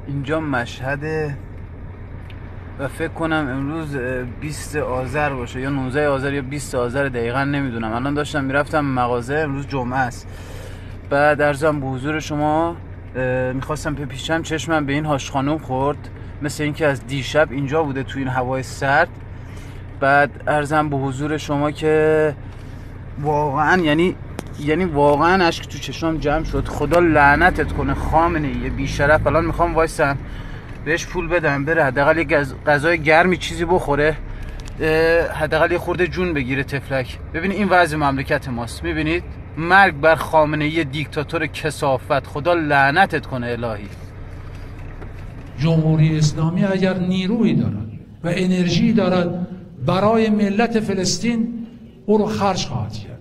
اینجا مشهده و فکر کنم امروز 20 آذر باشه یا 19 آذر یا 20 آذر، دقیقا نمیدونم. الان داشتم میرفتم مغازه، امروز جمعه است. بعد عرضم به حضور شما میخواستم بپیچم، چشمم به این هاش خانوم خورد، مثل اینکه از دیشب اینجا بوده تو این هوای سرد. بعد عرضم به حضور شما که واقعا یعنی واقعا اشک تو چشمم جمع شد. خدا لعنتت کنه خامنه ای بیشرف. الان میخوام وایسم بهش پول بدم بره حداقل یه غذای گرمی چیزی بخوره، حداقل یه خورده جون بگیره تفلک. ببینید این وضع مملکت ماست، میبینید؟ مرگ بر خامنه ای دیکتاتور کثافت. خدا لعنتت کنه الهی. جمهوری اسلامی اگر نیرویی دارد و انرژی دارد برای ملت فلسطین، او رو خرج خواهد کرد.